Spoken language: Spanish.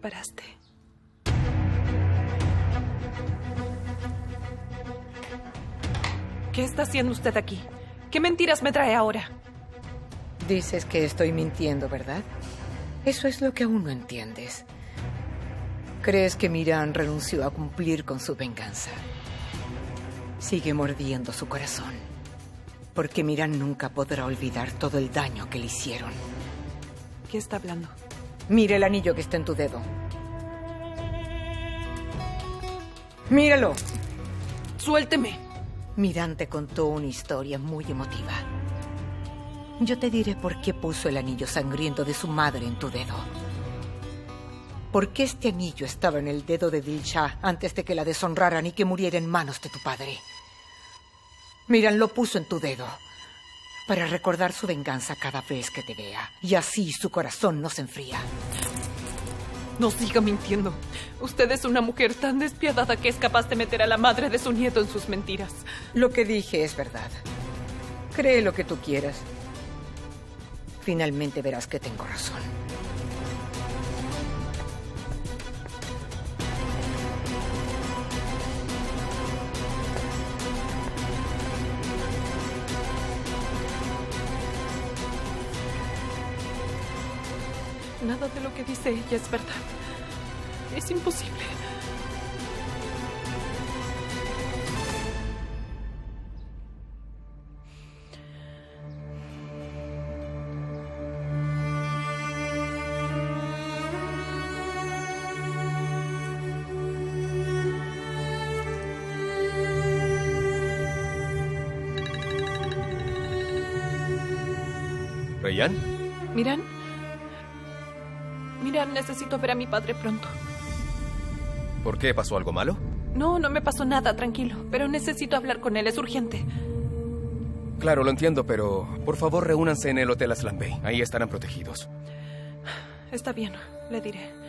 preparaste. ¿Qué está haciendo usted aquí? ¿Qué mentiras me trae ahora? Dices que estoy mintiendo, ¿verdad? Eso es lo que aún no entiendes. ¿Crees que Miran renunció a cumplir con su venganza? Sigue mordiendo su corazón. Porque Miran nunca podrá olvidar todo el daño que le hicieron. ¿Qué está hablando? Mira el anillo que está en tu dedo. ¡Míralo! ¡Suélteme! Miran te contó una historia muy emotiva. Yo te diré por qué puso el anillo sangriento de su madre en tu dedo. Porque este anillo estaba en el dedo de Dilshah antes de que la deshonraran y que muriera en manos de tu padre. Miran lo puso en tu dedo para recordar su venganza cada vez que te vea. Y así su corazón no se enfría. No siga mintiendo. Usted es una mujer tan despiadada que es capaz de meter a la madre de su nieto en sus mentiras. Lo que dije es verdad. Cree lo que tú quieras. Finalmente verás que tengo razón. Nada de lo que dice ella es verdad. Es imposible. ¿Rayán? ¿Miran? Mira, necesito ver a mi padre pronto. ¿Por qué? ¿Pasó algo malo? No, no me pasó nada, tranquilo. Pero necesito hablar con él, es urgente. Claro, lo entiendo, pero por favor reúnanse en el Hotel Aslan Bey. Ahí estarán protegidos. Está bien, le diré.